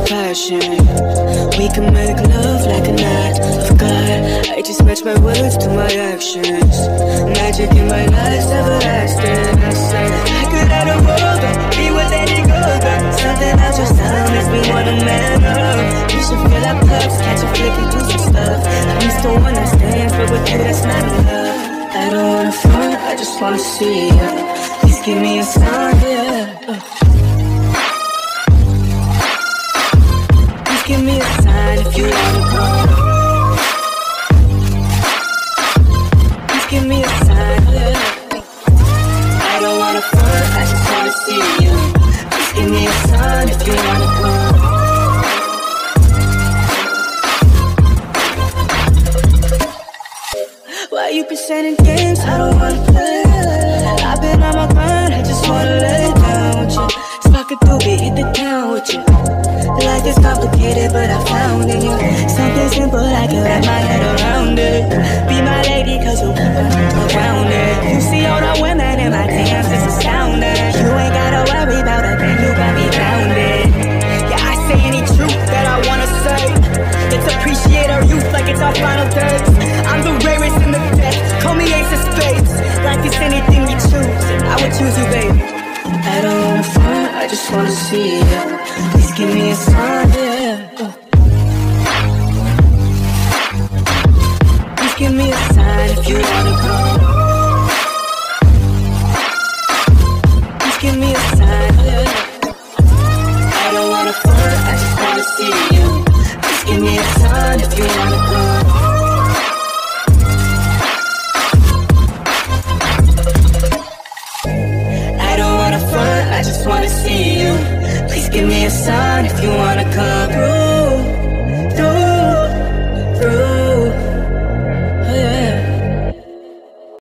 passion. We can make love like an act of God. I just match my words to my actions. Magic in my life's everlasting. I say I could have the world, but we would let it go. But something else just time makes me want a man up. We should fill our cups, catch a flick and do some stuff. I used to understand, but with you that's not enough. I don't wanna front, I just wanna see ya. Please give me a sign, yeah. Please give me a sign if you wanna come. Please give me a sign, yeah. I don't wanna front, I just wanna see ya. Please give me a sign if you wanna come. Why you presenting games? I don't wanna play. I've been on my grind, I just wanna lay down with you. Spark a doobie, hit the town with you. Life is complicated, but I found in you something simple, I can wrap my head around it. Be my lady, cause you'll keep me grounded. You see all the women in my DMs, it's astounding. You ain't gotta worry about a thing, you got me grounded. Yeah, I say any truth that I wanna say. Let's appreciate our youth like it's our final days. I'm the rarest in the deck, call me ace of spades. Life is anything you choose, and I would choose you, baby. I don't wanna front, I just wanna see ya. Please give me a sign, yeah. Please give me a sign if you wanna come. Please give me a sign, yeah. I don't wanna front, I just wanna see you. Please give me a sign if you wanna come. I just wanna see you. Please give me a sign if you wanna come through, through, through. Oh yeah.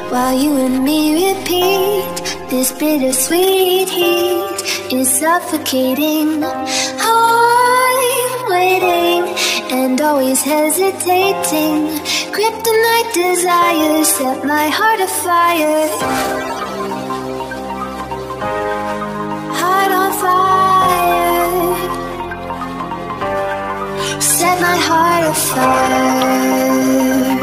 while you and me repeat. This bittersweet heat is suffocating. I'm waiting and always hesitating. Kryptonite desires set my heart afire. Heart on fire. Set my heart afire.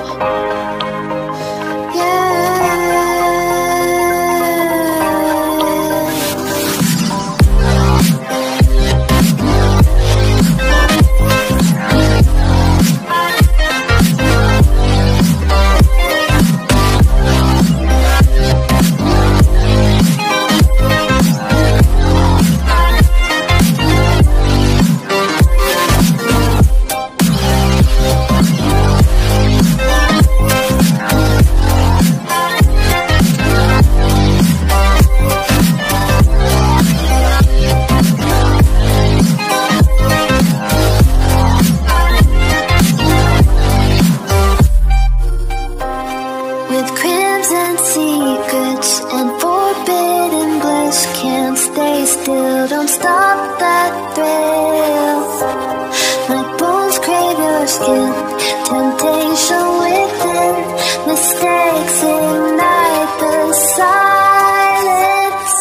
Don't stop that thrill. My bones crave your skin. Temptation within. Mistakes ignite the silence.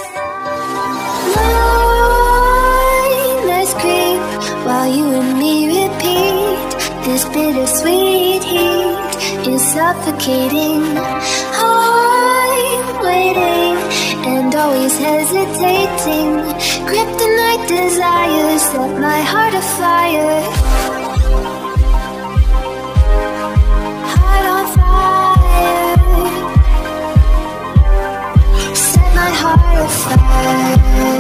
Nightmares creep while you and me repeat. This bittersweet heat is suffocating. I'm waiting and always hesitating. Kryptonite desires set my heart afire. Heart on fire. Set my heart afire.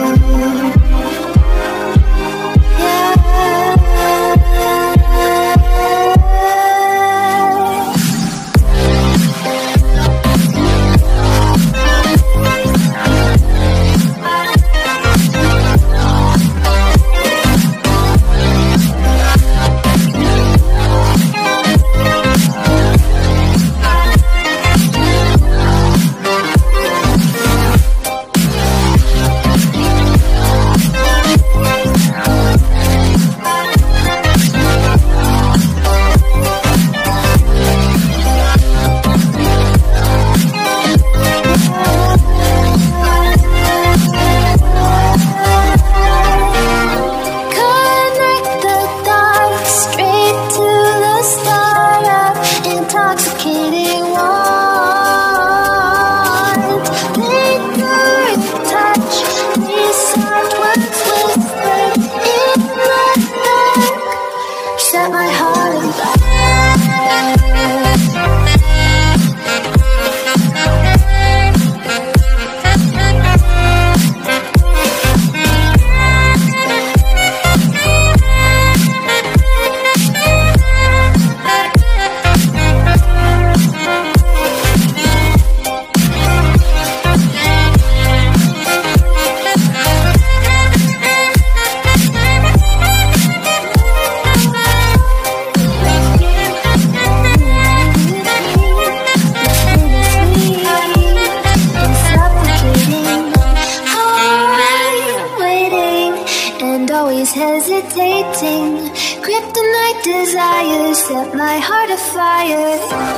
Hesitating, kryptonite desires set my heart afire.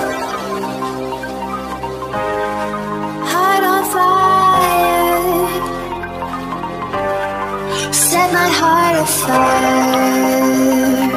Heart on fire. Set my heart afire.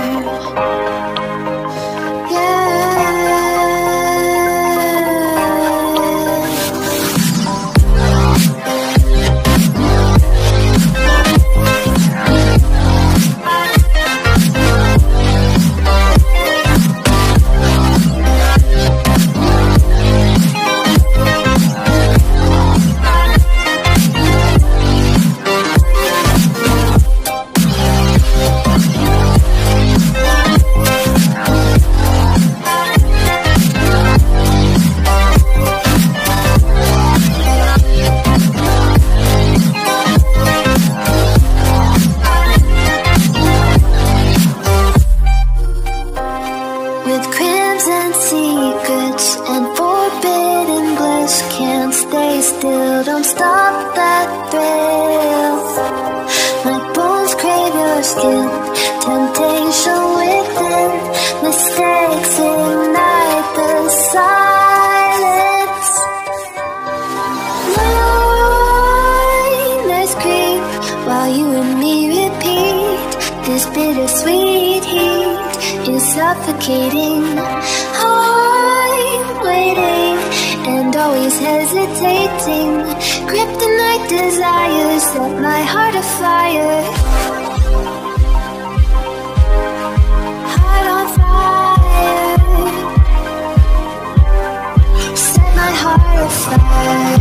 dreams and secrets and forbidden bliss. Can't stay still, don't stop that thrill. My bones crave your skin, temptation within. Mistakes ignite the silence. Nightmares creep while you and me repeat. This bittersweet heat is suffocating. I'm waiting and always hesitating. Kryptonite desires set my heart afire. Heart on fire. Set my heart afire.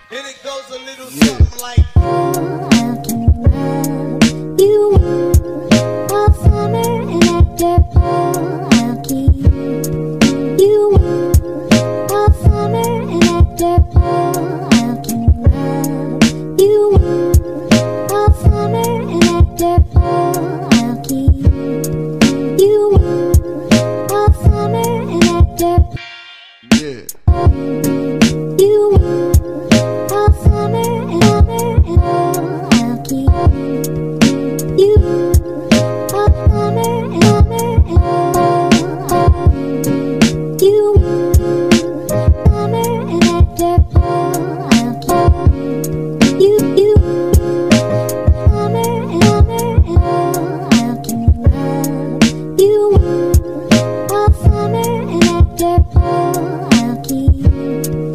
And it goes a little something like you all summer and after I'll keep you all summer and after I'll keep you all summer and after I'll keep you all summer and after yeah. you all summer and I'll keep you all summer and you summer and after I'll keep you summer and I'll keep you all summer and after I'll keep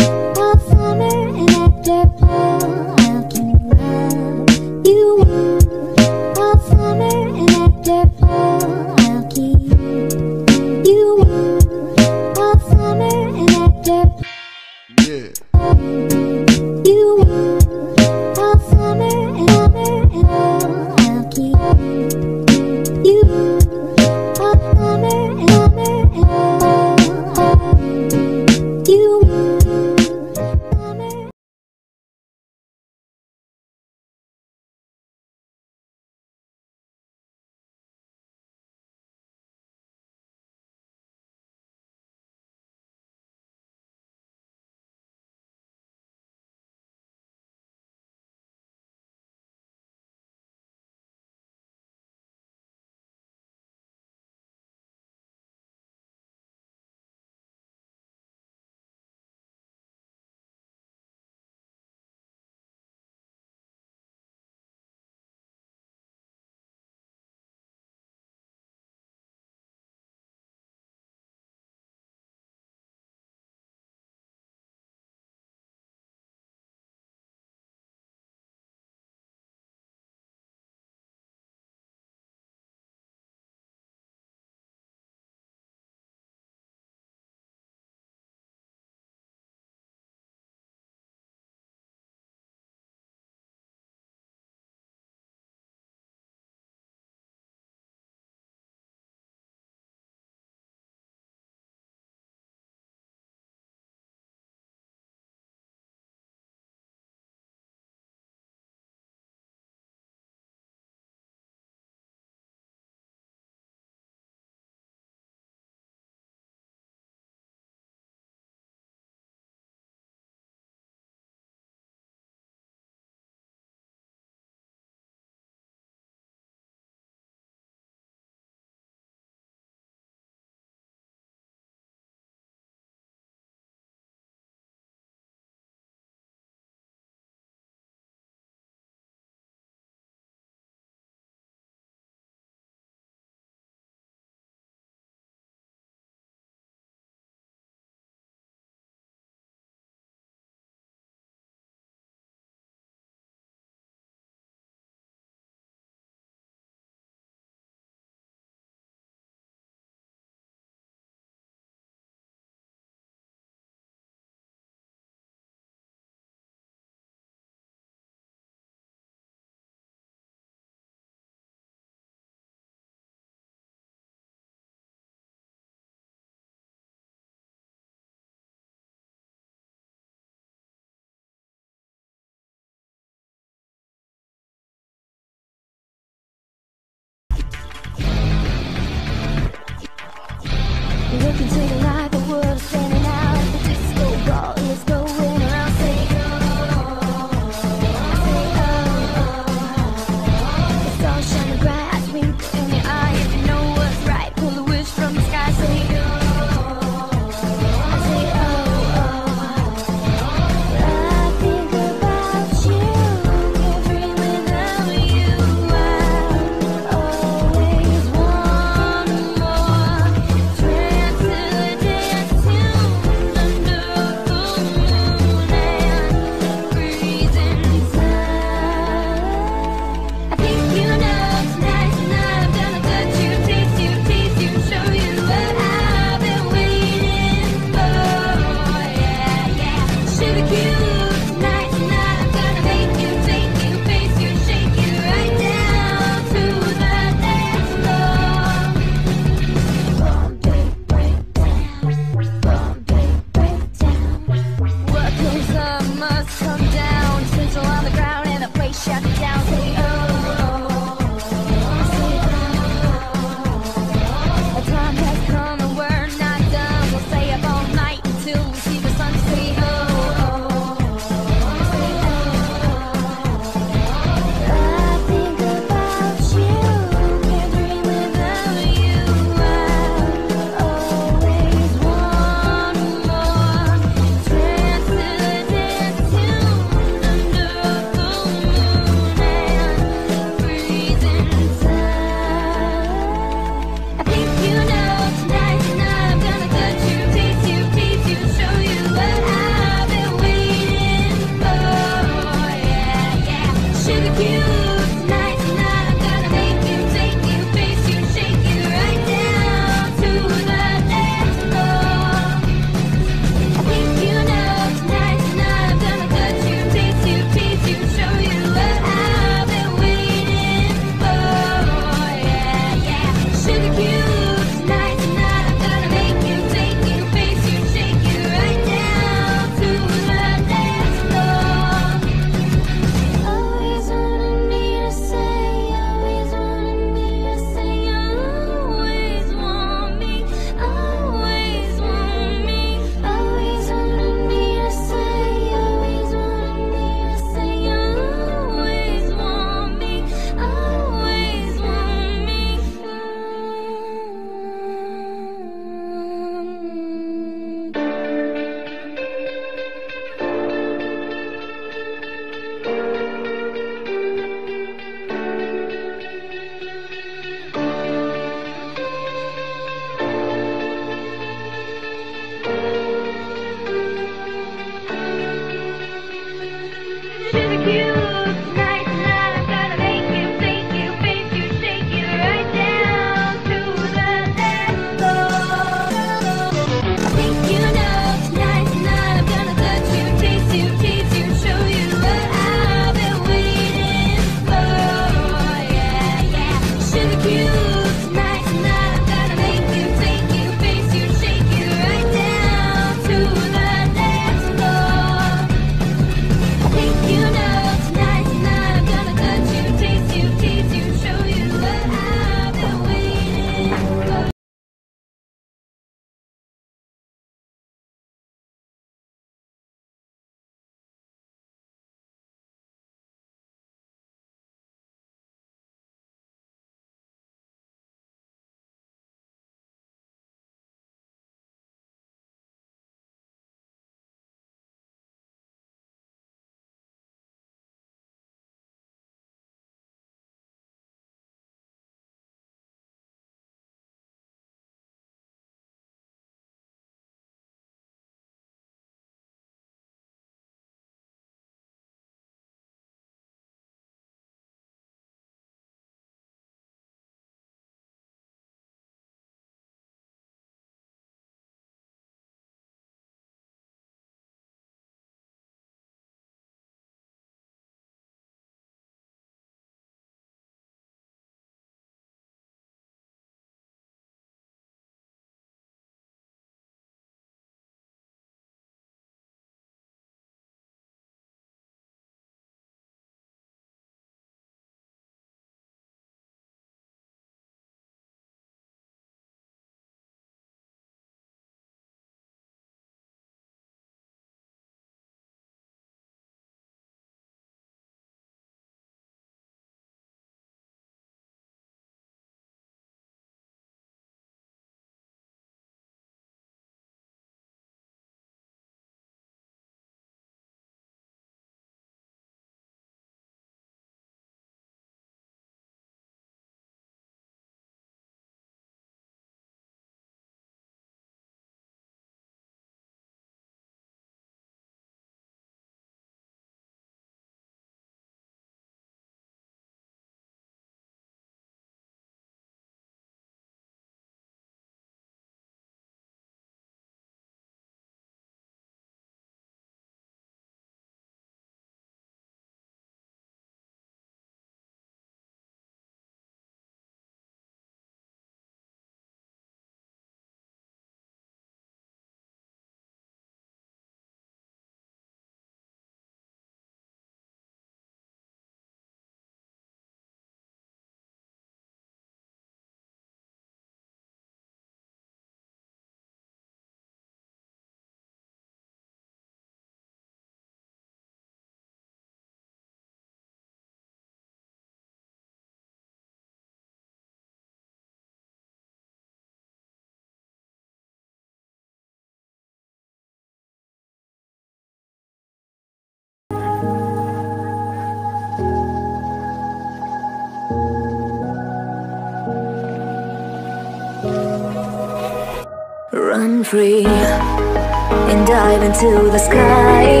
Run free and dive into the sky.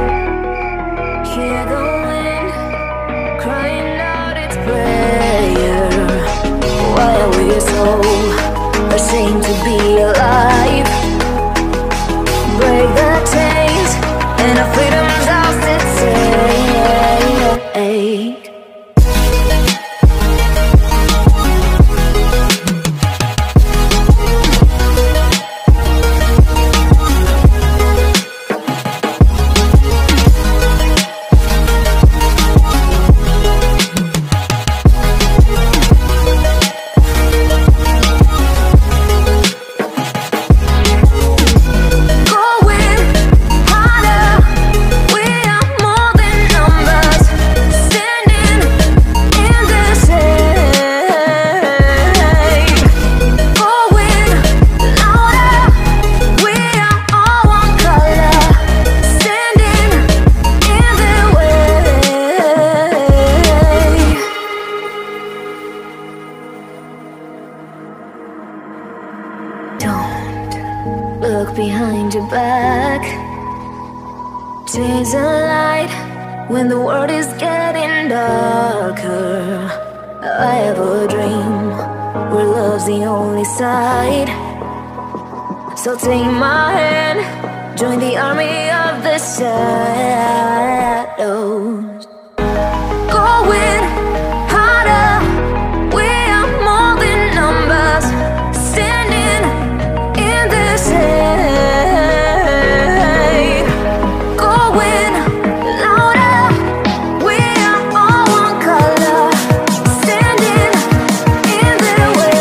Hear the wind crying out its prayer. Why are we so ashamed to be alive? Break the chains and our freedom's ours to take. Look behind your back. Chase a light when the world is getting darker. I have a dream where love's the only side. So take my hand, join the army of the shadows. Going harder, we are more than numbers. Standing in this shade. Going louder, we are all one color. Standing in their way.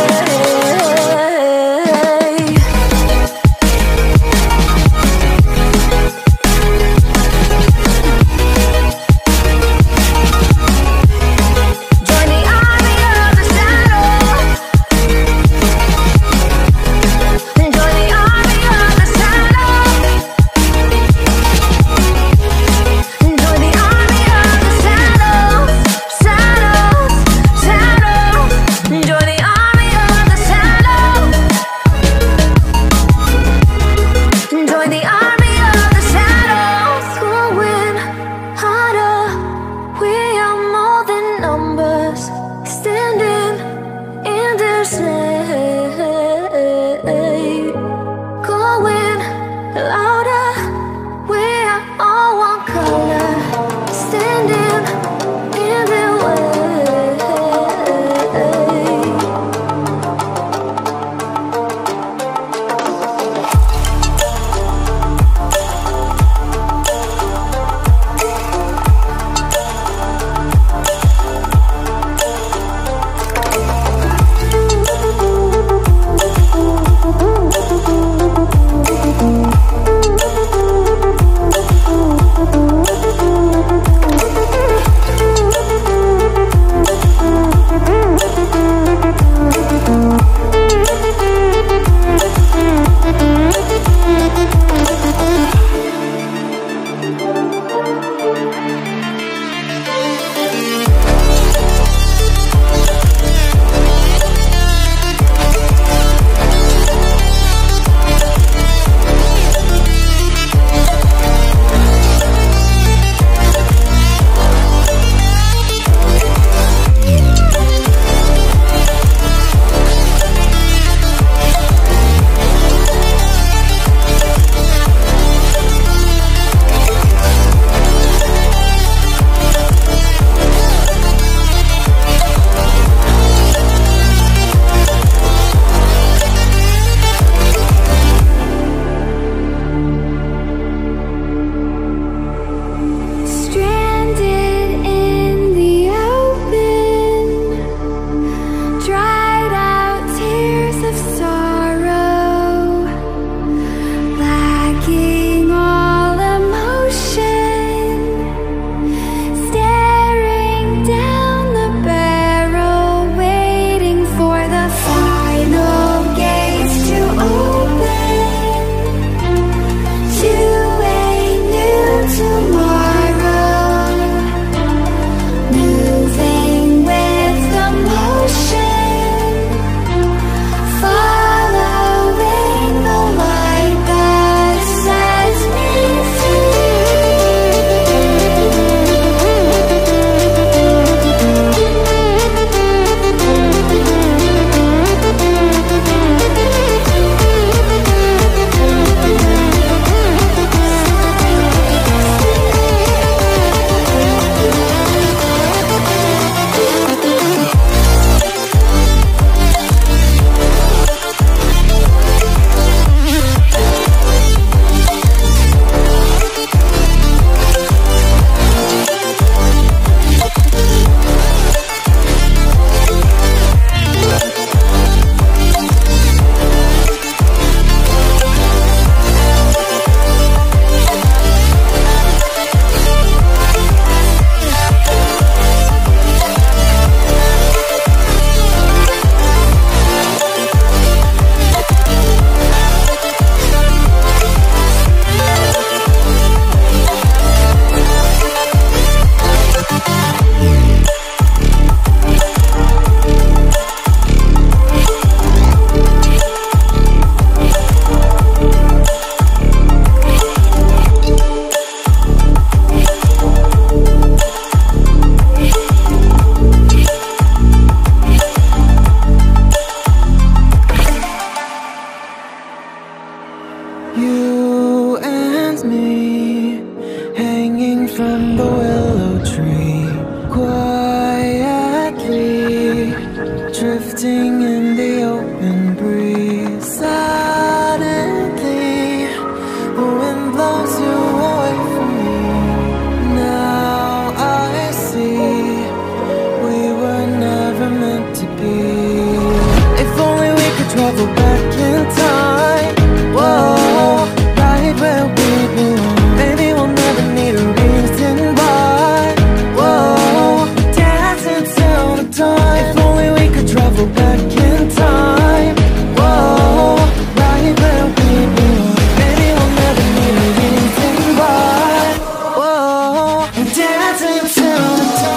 Floating in the open breeze. Suddenly the wind blows you away from me. Now I see we were never meant to be. If only we could travel back in time. Whoa, right where we belong. Maybe we'll never need a reason why. Whoa, dancing till the dawn. If only we could travel back in time. Whoa, right where we belong. Maybe we'll never need a reason why. Whoa, dancing till the dawn.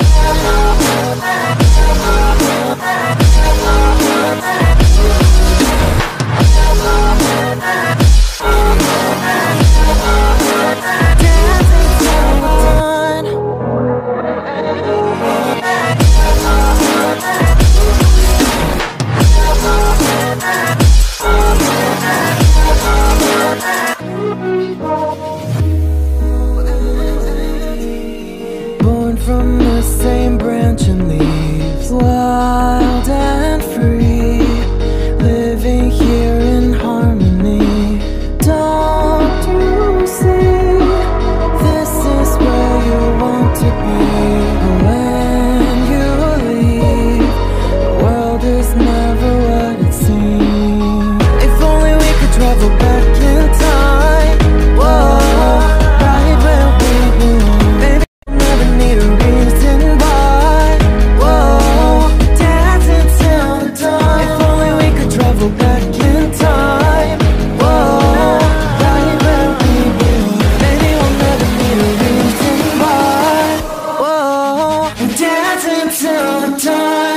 Born from the same branch and leaves, wild and free, living here in harmony. Don't you see, this is where you want to be. When you leave, the world is never what it seems. If only we could travel back in time. Whoa, right where we belong. Maybe we'll never need a reason why. Whoa, dancing till the dawn. If only we could travel back in time. Whoa, right where we belong. Maybe we'll never need a reason why. Whoa, dancing till the dawn.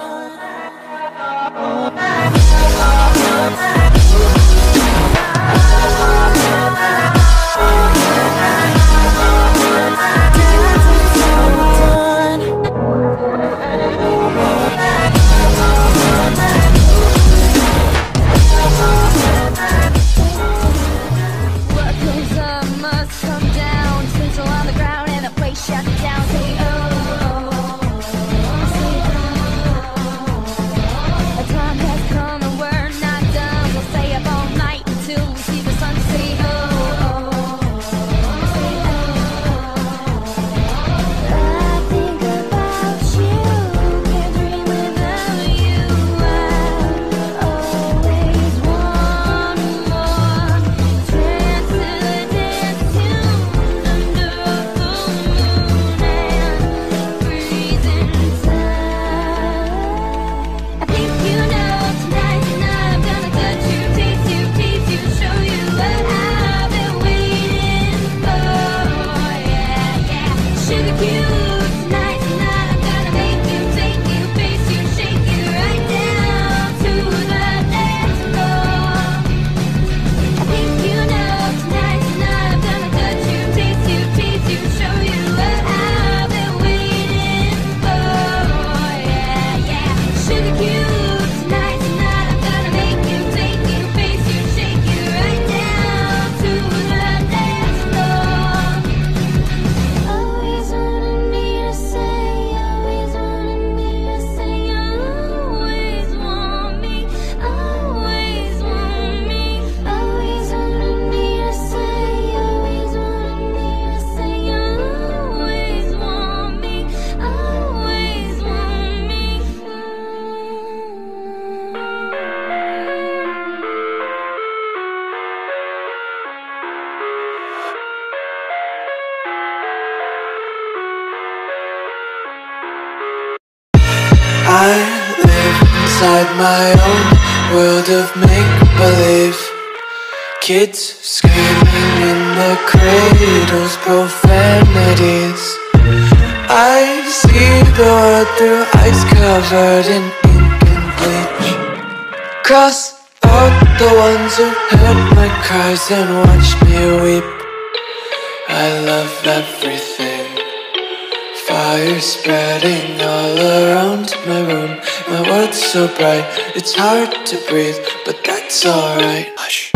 What goes up must come down. Tinsel on the ground and the place shut down. Say oh, say oh. A time has come and we're not done. We'll stay up all night until we see the sun. Say oh, say oh. I think about you, can't dream without you. I always want more. Dance to the dance tune under a full moon and freezing time. I think you know tonight I'm gonna touch you, taste you, tease you, show you what I've been waiting for. Yeah, yeah. Sugar cube tonight I'm gonna make you, take you, face you, shake you right down to the dance floor. I think you know tonight I'm gonna touch you, taste you, tease you, show you what I've been waiting for. Yeah, yeah. Sugar cube tonight I'm gonna make you, take you, face you, shake you right down to the dance floor. Always wanted me to say, always wanted me to say, always want me, always want me, always wanted me to say, always wanted me to say, always want me, always want me. I live inside my own world of make-believe. Kids screaming in the cradles, profanities. I see the world through ice covered in ink and bleach. Cross out the ones who heard my cries and watched me weep. I love everything. Fire spreading all around my room. My world's so bright, it's hard to breathe, but that's alright. Hush.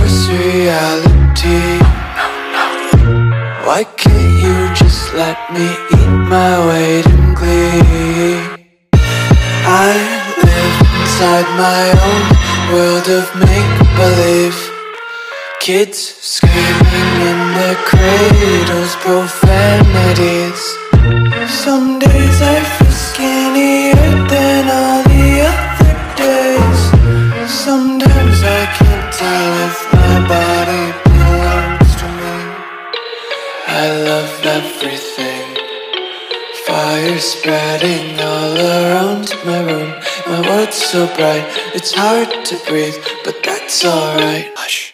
was reality. Why can't you just let me eat my weight in glee? I live inside my own world of make-believe. Kids screaming in their cradles, profanities. Some days I feel skinnier than all the other days. Sometimes I can't tell if my body belongs to me. I love everything. Fire spreading all around my room. My world's so bright, it's hard to breathe, but that's alright. Hush.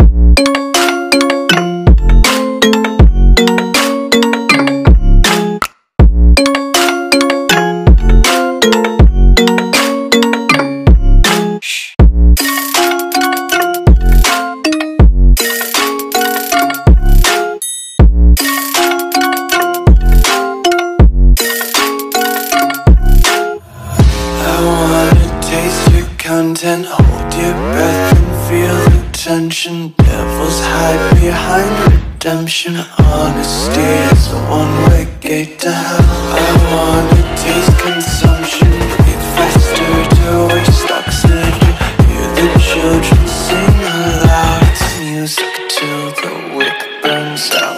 Content, hold your breath and feel the tension. Devils hide behind redemption. Honesty is a one-way gate to hell. I wanna taste consumption, breathe faster to waste oxygen. Hear the children sing aloud. It's music till the wick burns out.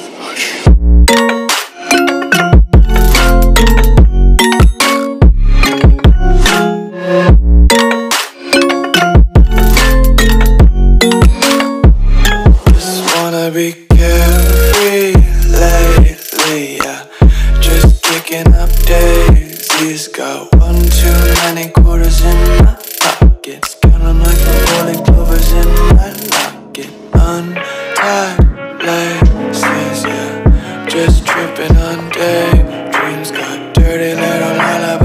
Be carefree lately, yeah. Just kicking up daisies. Got one too many quarters in my pockets. Counting like the morning clovers in my locket. Untied laces, yeah. Just tripping on daydreams. Got dirty little lullaby.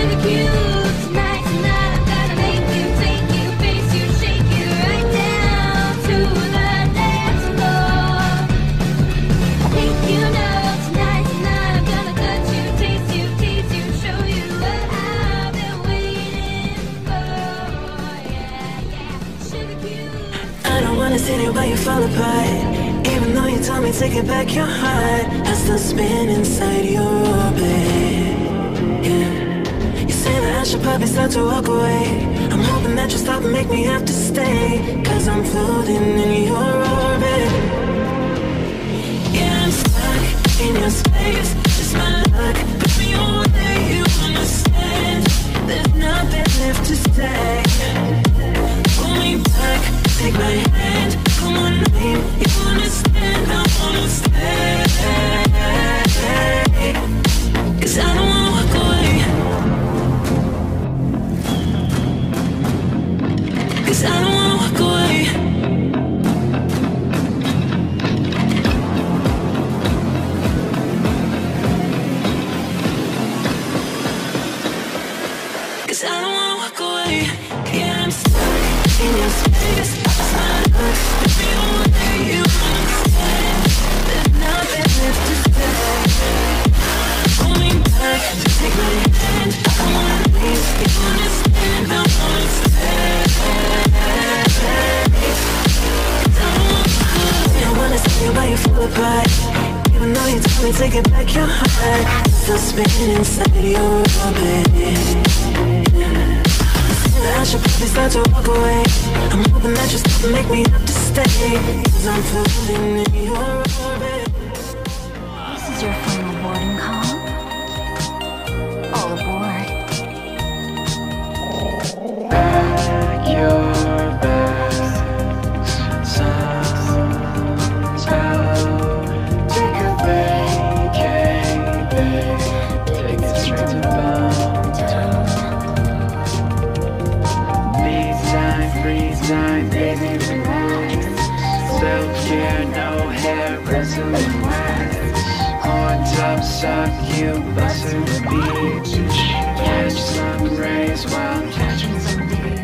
sugar you tonight, tonight. I'm gonna make you, take you, face you, shake you right down to the dance floor. Think you know tonight, tonight. I'm gonna touch you, taste you, tease you, show you what I've been waiting for. Yeah, yeah, sugar cube. I don't wanna sit here while you fall apart. Even though you told me to get back your heart, I still spin inside your orbit. Yeah. You say that I should probably start to walk away. I'm hoping that you stop and make me have to stay, 'cause I'm floating in your orbit. Yeah, I'm stuck in your space. Just my luck, put me on where you understand. There's nothing left to say. Pull me back, take my hand, call my name. You understand, I wanna stay. 'Cause I don't wanna walk away. 'Cause I don't wanna walk away. 'Cause I don't wanna walk away. Yeah, I'm stuck in your space. It's my luck, if you don't let you understand. There's nothing left to say. Pull me back, take my hand. I wanna leave, you understand. I wanna stay. 'Cause I don't wanna walk away. I wanna see you while you fall apart. Even though you told me to get back your heart, still spinning inside your orbit. I should probably start to walk away. I'm hoping that you stop and make me have to stay, 'cause I'm floating in your orbit. This is your final boarding call. All aboard. Pack your bags, sun's out. Take a vacay, babe. Take it straight to Mountain. Free time, baby, relax. Self-care, no hair, resolute wax. On top, suck you, bustle the beach. Catch sun rays while catching some deep.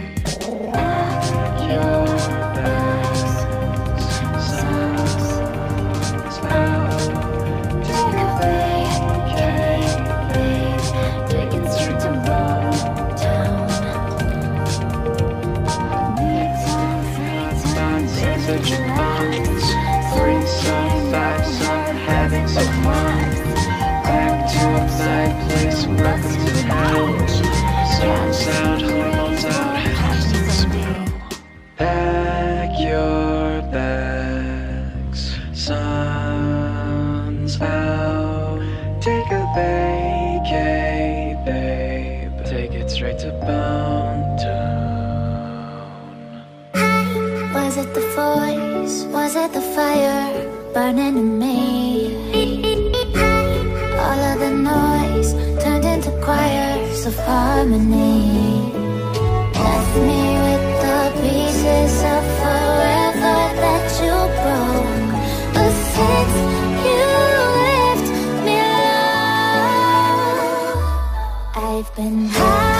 Your bags, sun's out. Take a vacay, babe. Take it straight to Mountain. Such a bonds, 3 some, 5 some, having some fun. Back to my place, welcome to hell. Storms out, hormones out, having some fun. Pack your bags, sun's out. Take a vacay, babe. Take it straight to Mountain. Was it the voice? Was it the fire burning in me? All of the noise turned into choirs of harmony. Left me with the pieces of forever that you broke. But since you left me alone, I've been high.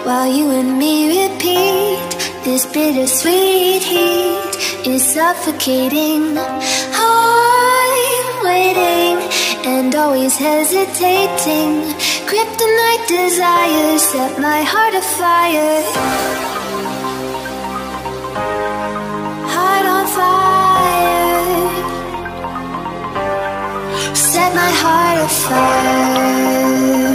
while you and me repeat. This bittersweet heat is suffocating. I'm waiting and always hesitating. Kryptonite desires set my heart afire. Heart on fire. Set my heart afire.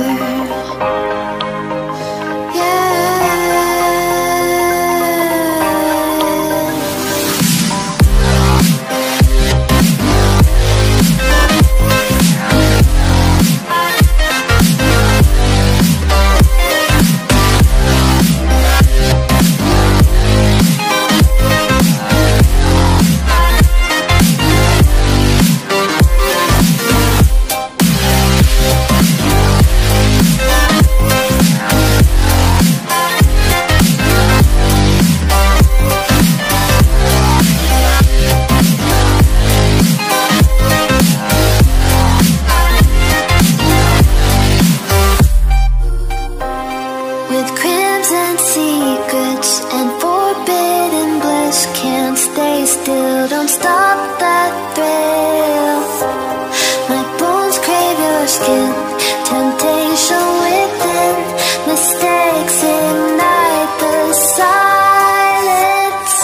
Don't stop that thrill. My bones crave your skin. Temptation within. Mistakes ignite the silence.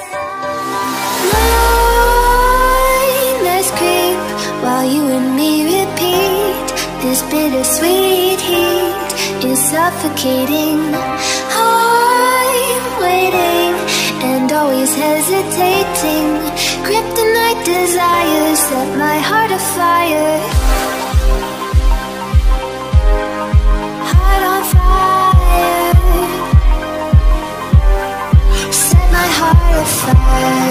Nightmares creep while you and me repeat. This bittersweet heat is suffocating. I'm waiting and always hesitating. Kryptonite desires set my heart afire. Heart on fire. Set my heart afire.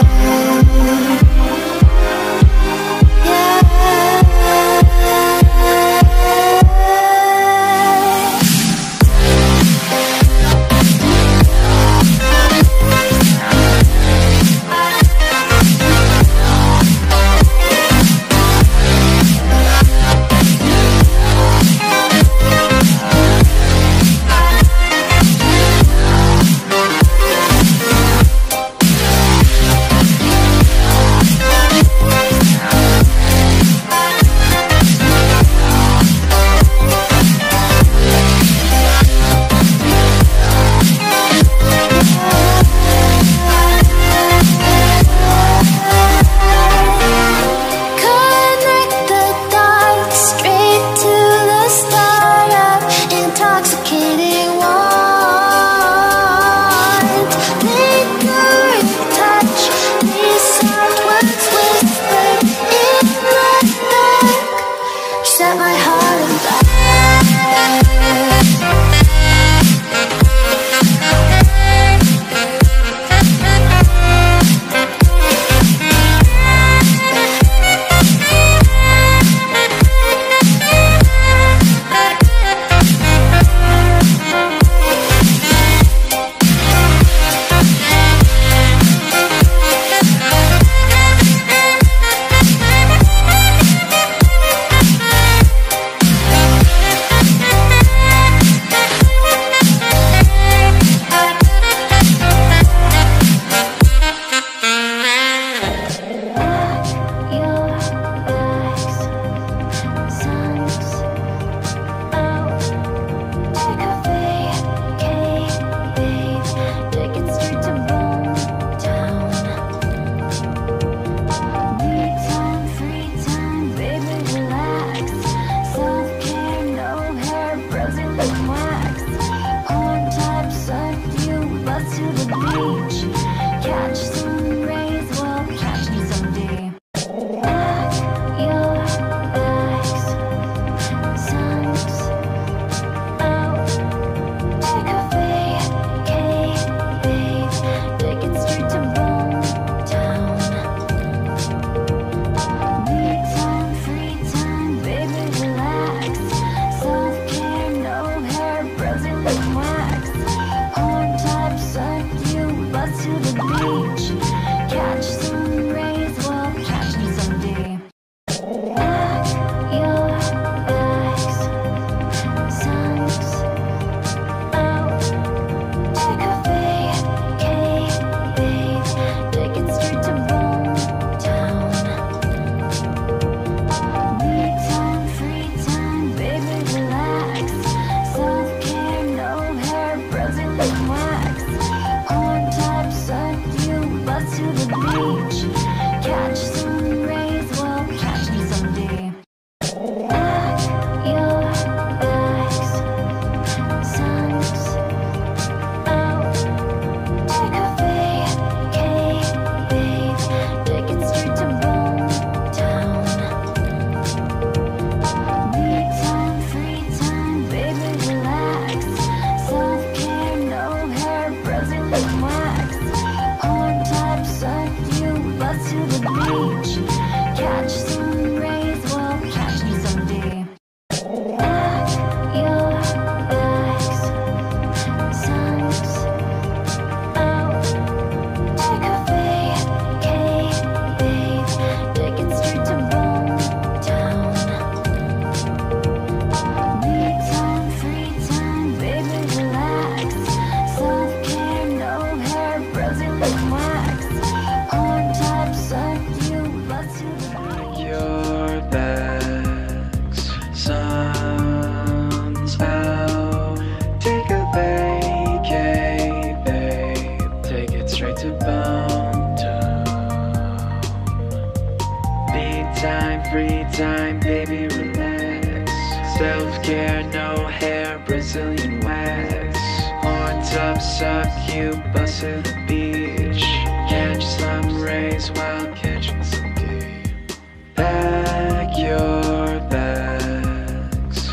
time, baby, relax. Self-care, no hair, Brazilian wax. On top, suck you, bust to the beach. Catch some rays while catching some deep. Pack your bags,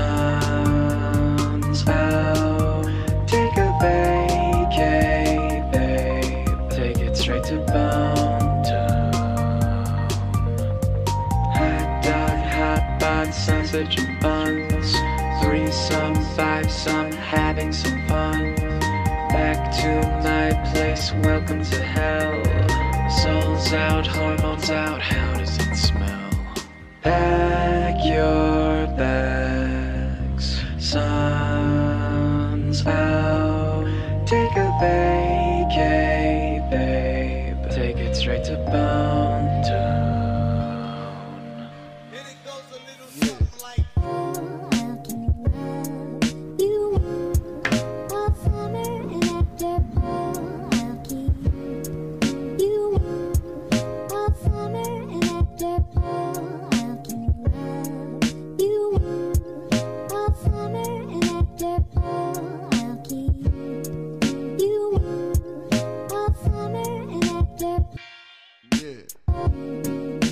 sun's out. Take a vacay, babe. Take it straight to Bone Town. Hot dog, hot pot, sausage and buns. Threesome, fivesome, having some fun. Back to my place, welcome to hell. Soul's out, hormones out, how does it smell? Pack your bags, sun's out. Take a vacay, babe. Take it straight to Bone Town. And it goes a little something like. Yeah.